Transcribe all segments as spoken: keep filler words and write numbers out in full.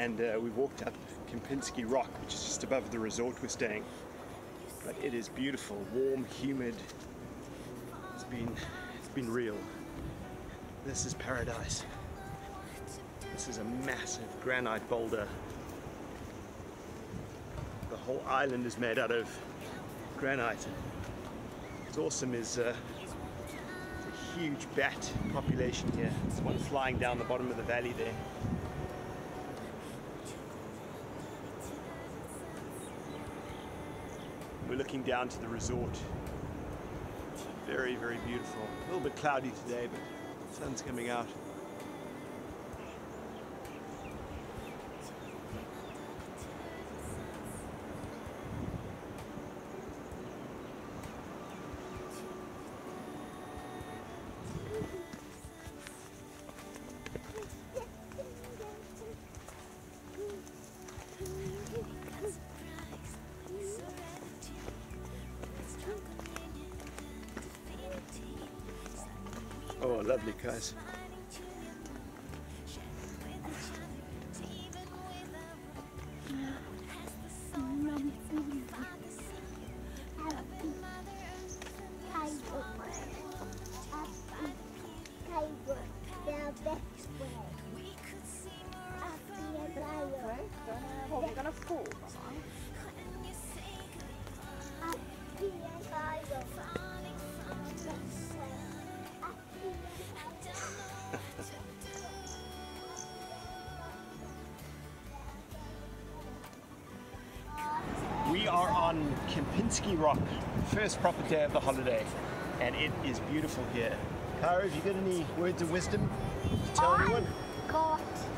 and uh, we walked up Kempinski Rock, which is just above the resort we're staying. But it is beautiful, warm, humid. It's been, it's been real. This is paradise. This is a massive granite boulder. The whole island is made out of granite. What's awesome is uh, a huge bat population here. There's one flying down the bottom of the valley there. We're looking down to the resort. Very, very beautiful. A little bit cloudy today, but the sun's coming out. Oh, lovely, guys. We're gonna fall. We are on Kempinski Rock, first proper day of the holiday, and it is beautiful here. Kara, have you got any words of wisdom to tell anyone? Got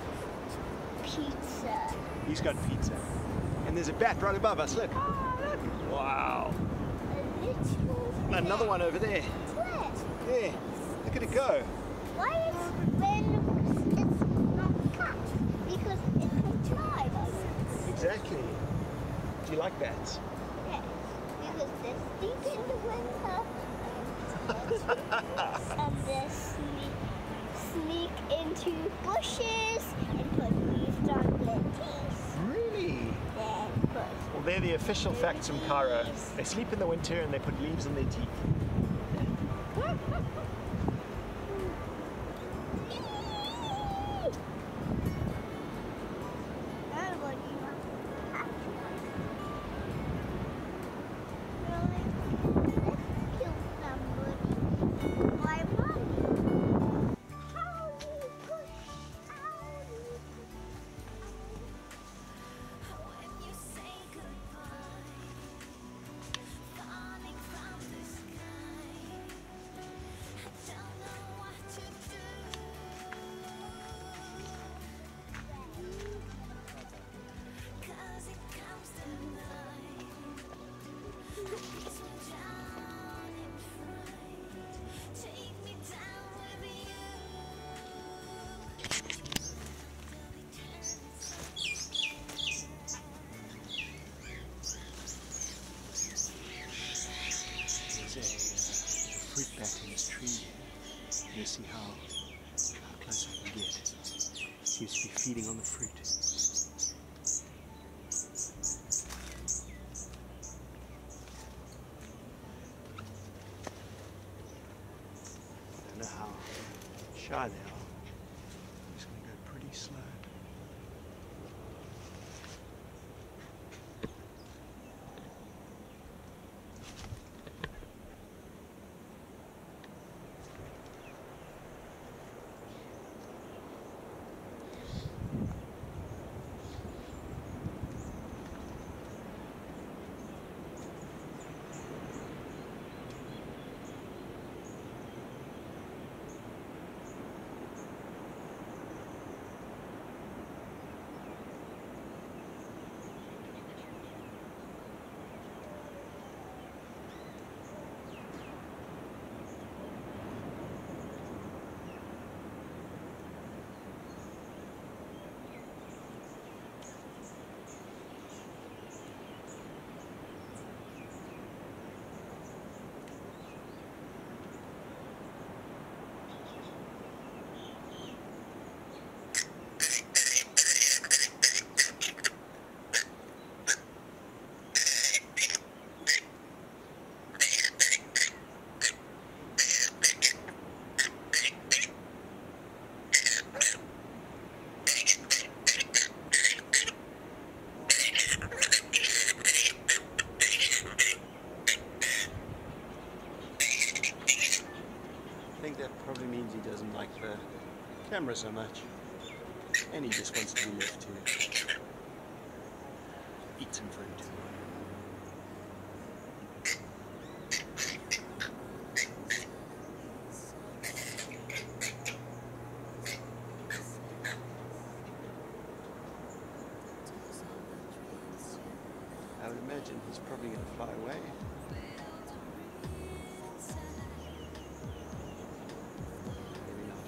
pizza. He's got pizza. And there's a bat right above us, look. Oh, look. Wow. A little Another one over there. Where? There. Look at it go. Why is when it's not cut? Because it can fly, doesn't it? Exactly. Do you like bats? Yes. Because they sleep in the winter and they sneak, sneak into bushes and put leaves on their teeth. Really? Yeah, but Well, they're the official facts from Cairo. They sleep in the winter and they put leaves on their teeth. Fruit bat in this tree. You'll see how, how close I can get. Seems to be feeding on the fruit. I don't know how shy they are. I'm just going to go pretty slow. camera so much. And he just wants to be left to eat some fruit. I would imagine he's probably going to fly away. Maybe not.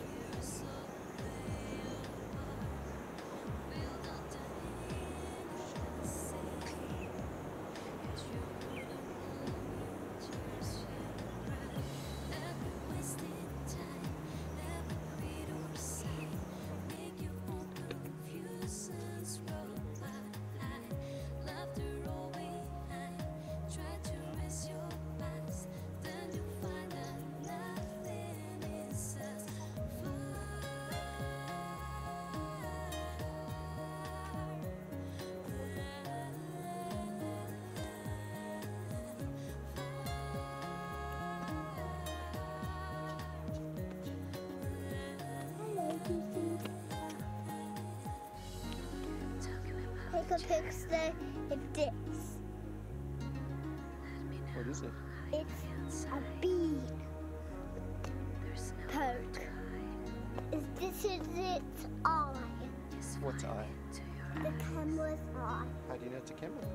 Take a picture of this. What is it? It's a bee. Poke. Is this is its eye? What's eye? The camera's eye. How do you know it's a camera?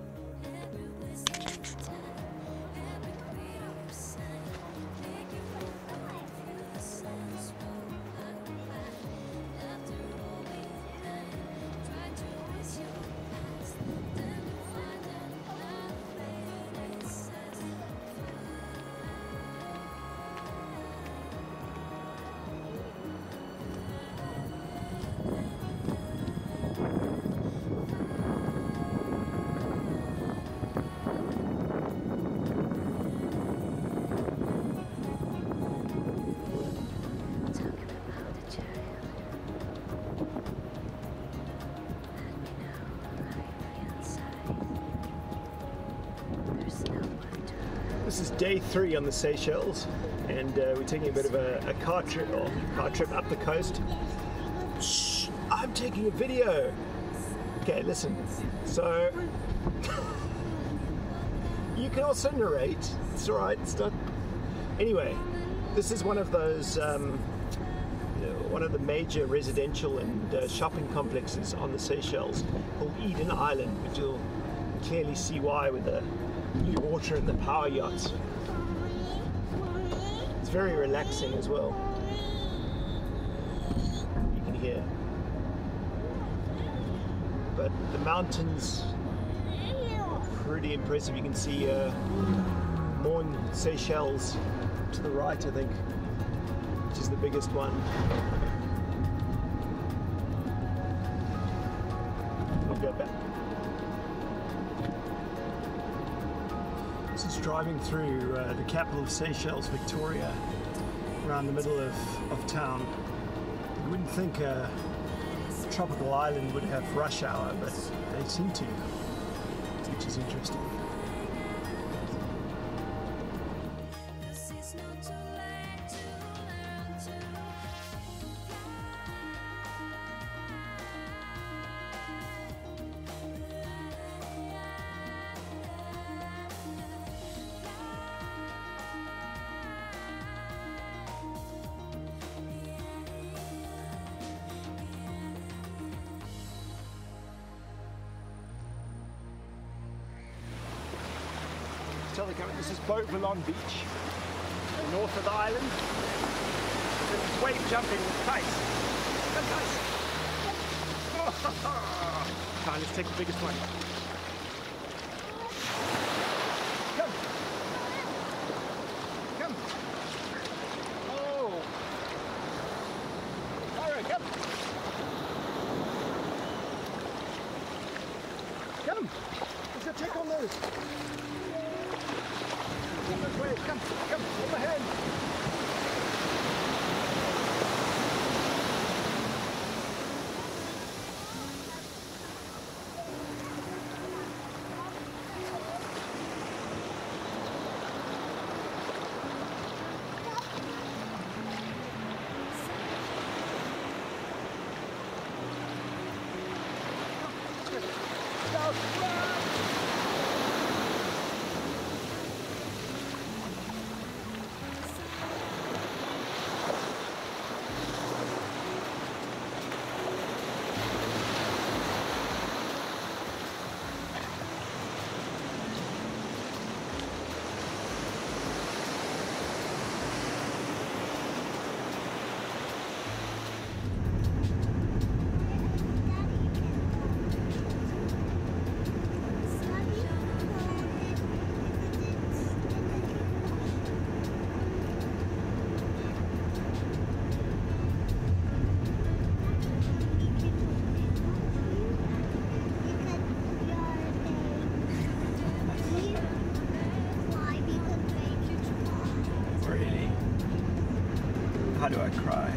This is day three on the Seychelles, and uh, we're taking a bit of a, a car trip, or car trip up the coast. Shh! I'm taking a video. Okay, listen. So you can also narrate. It's all right. It's not. Anyway, this is one of those, um, you know, one of the major residential and uh, shopping complexes on the Seychelles called Eden Island, which you'll clearly see why with the blue water and the power yachts. It's very relaxing as well. You can hear. But the mountains are pretty impressive. You can see uh, Morne Seychelles to the right, I think, which is the biggest one. We'll go back. This is driving through uh, the capital of Seychelles, Victoria, around the middle of, of town. You wouldn't think a tropical island would have rush hour, but they seem to, which is interesting. This is Beau Vallon Beach, north of the island. This is wave jumping with Tice. Come, Tice. Oh, okay, let's take the biggest one. Come. Come. Oh. All right, come. Come. Let's go check on those. Come, come, hold my hand. Why do I cry?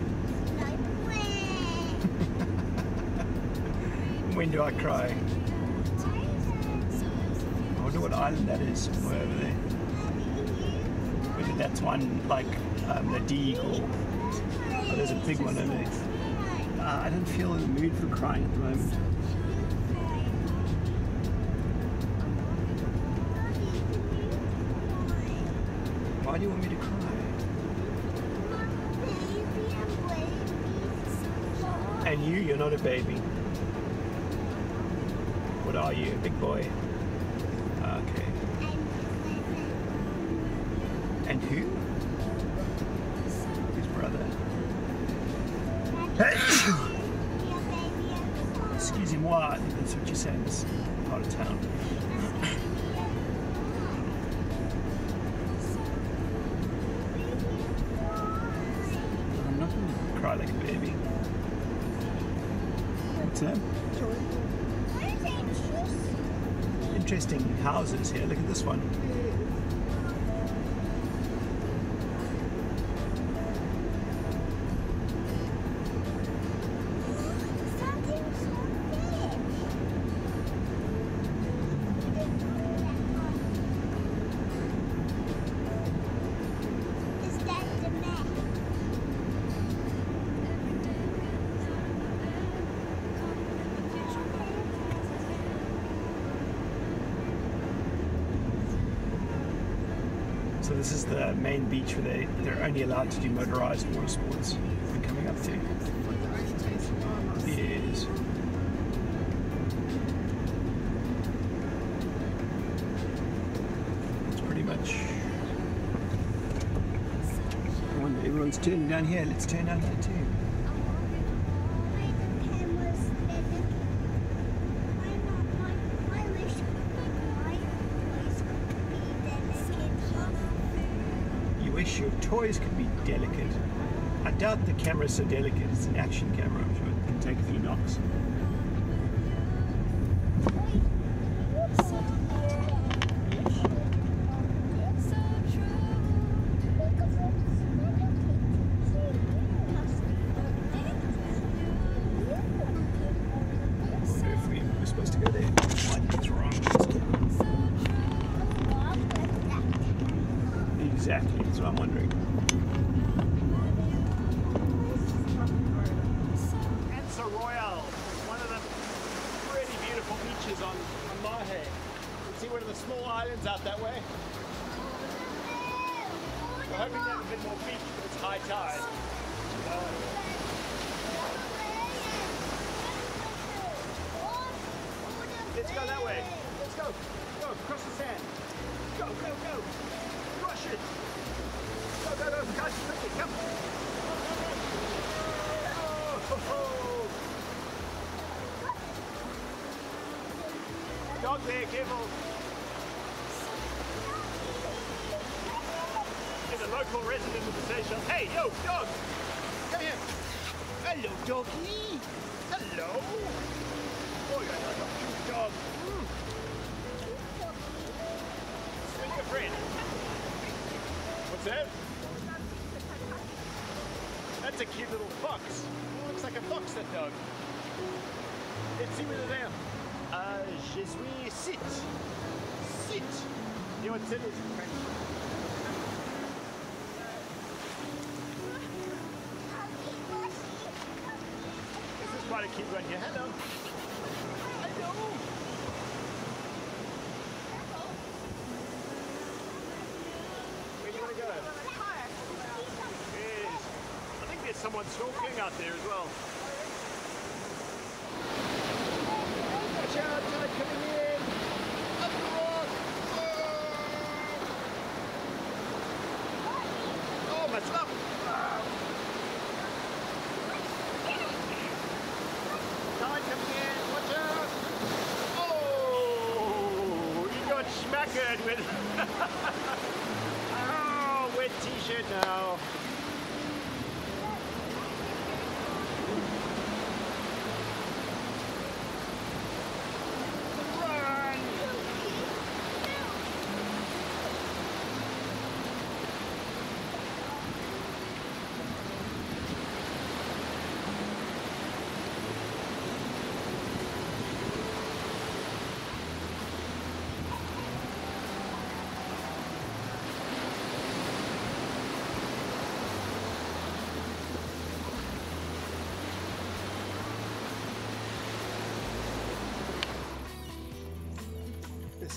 When do I cry? I wonder what island that is, way over there. Maybe that's one like um, the Deagle. Oh, there's a big one over there. Uh, I don't feel in the mood for crying at the moment. Why do you want me to cry? And you, you're not a baby. What are you, a big boy? Okay. And who? His brother. Excusez-moi, I think that's what you say in this part of town. I'm not going to cry like a baby. What's that? Interesting houses here. Look at this one. So this is the main beach where they, they're only allowed to do motorized water sports. We're coming up to. Yes. It's pretty much... I wonder, everyone's turning down here. Let's turn down here too. Your toys could be delicate. I doubt the camera's so delicate. It's an action camera. I'm sure it can take a few knocks. I wonder if we were supposed to go there. What's wrong? Exactly, that's what I'm wondering. Ansa Royale, one of the pretty beautiful beaches on, on Mahe. You see one of the small islands out that way? We're hoping to have a bit more beach, but it's high tide. Uh, let's go that way. Let's go. Go, across the sand. Go, go, go. Rush it! Go, go, go, guys, quickly, come! Oh, dog there, careful! There's a local resident of the station. Hey, yo, dog! Come here! Hello, doggy! Hello! Oh, you're a cute dog! Mm. Where's your friend? What's that? That's a cute little fox. Oh, looks like a fox, that dog. Let's see where they're there. Uh, je suis sit. Sit. You know what sit is in French? This is quite a cute one here. Hello. Hello. Where do you want to go? Yes. I think there's someone stalking out there as well. Watch out, tide coming in. Up the rock. Oh, oh my stuff. Tide coming in. Watch out. Oh, you got schmackered with. Oh, wet t-shirt now.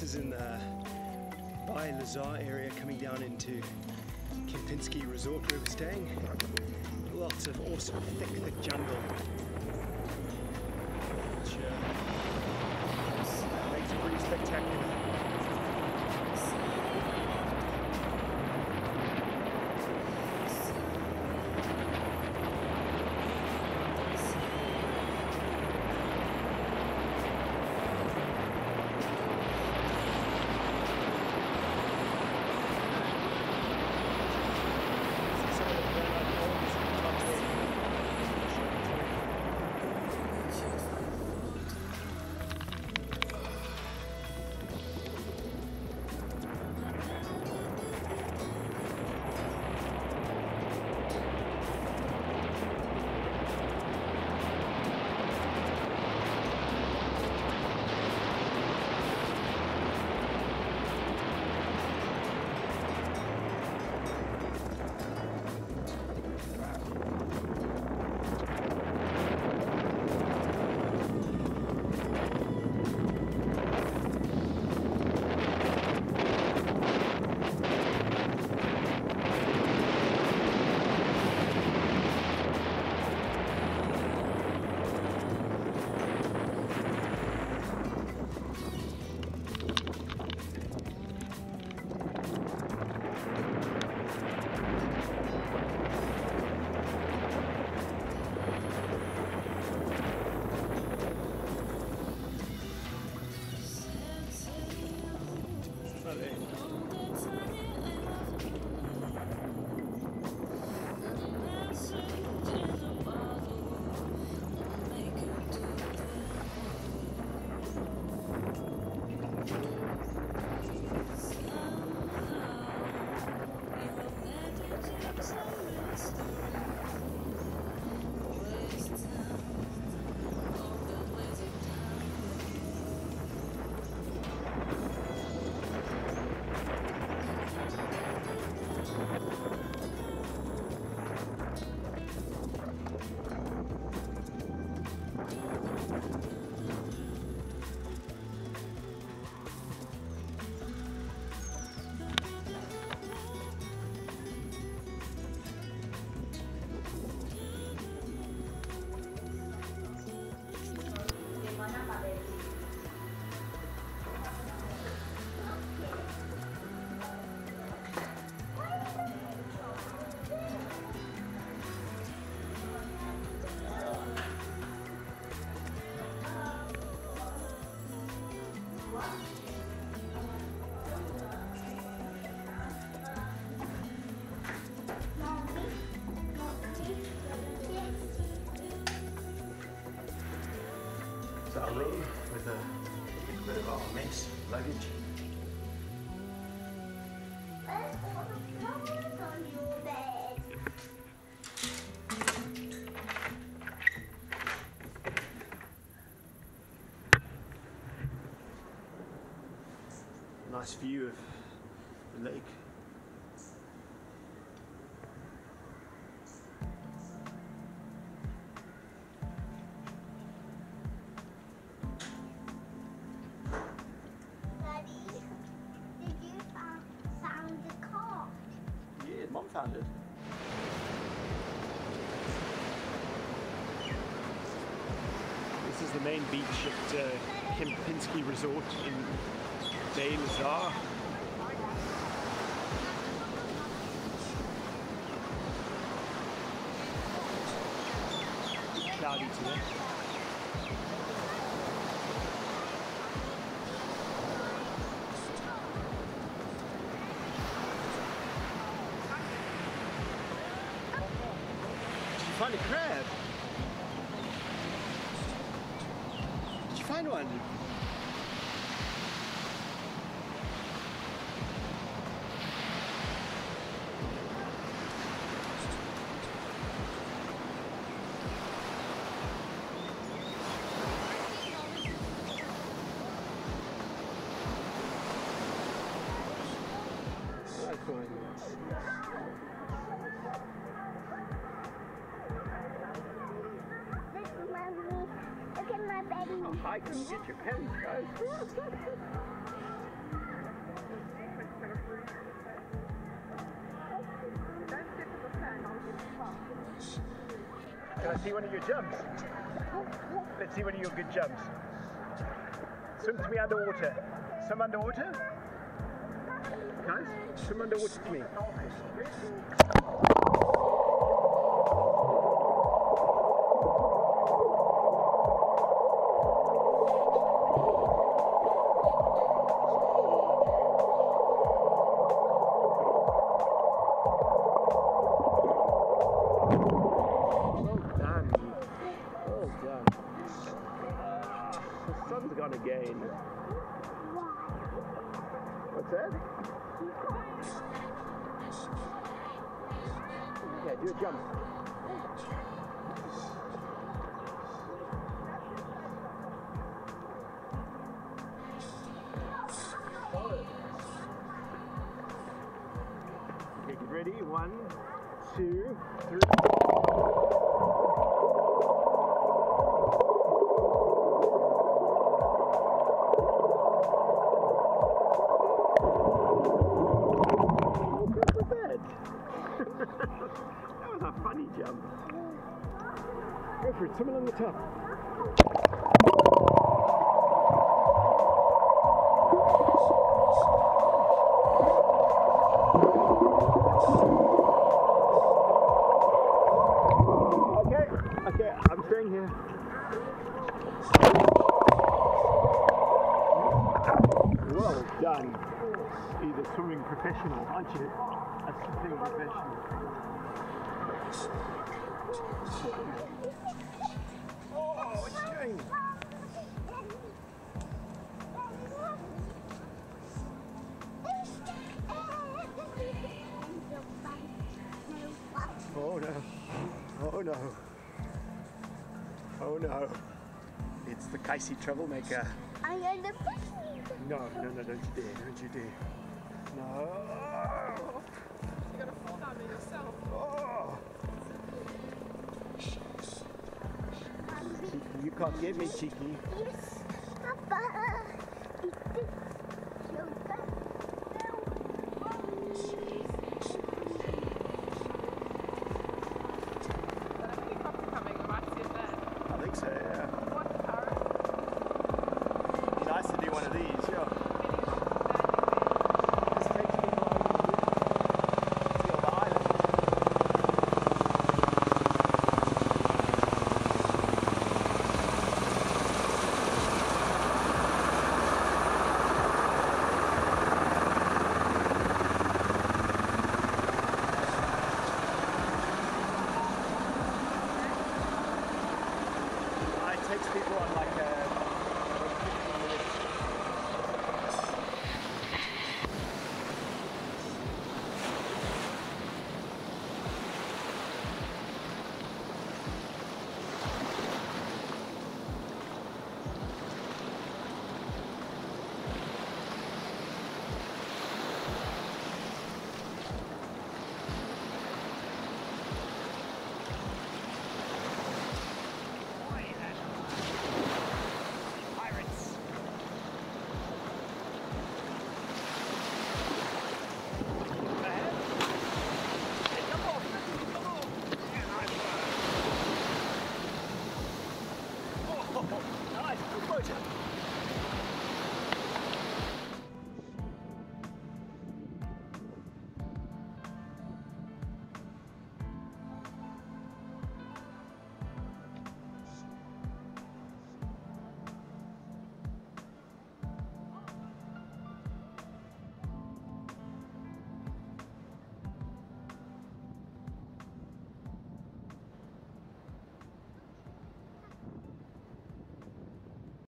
is in the Baie Lazare area coming down into Kempinski Resort where we're staying. Lots of awesome thick, thick jungle. Which uh, makes it pretty spectacular. It's our room with a bit of our mess, luggage. Where's all the flowers on your bed? Nice view of the lake. Mom found it. This is the main beach at uh, Kempinski Resort in Baie Lazare. It's cloudy today. Find a crab. Did you find one? Look at my baby. How high can you get your pants, guys? Can I see one of your jumps? Let's see one of your good jumps. Swim to me underwater. Swim underwater? Guys, swim underwater to me. Sun's gone again. What's that? Yeah, do a jump. Okay, get ready. One, two, three. That was a funny jump. Go for it, swim along the top. Okay, okay, I'm staying here. Well done. You're the swimming professional, aren't you? A swimming professional. Oh, what's he doing? Oh no. Oh no. Oh no. It's the Casey Troublemaker. I'm going to push No, no, no, don't you dare, don't you dare. No. You're gonna fall down there yourself. Oh. Cheeky, you can't get me, Cheeky. Yes, Papa.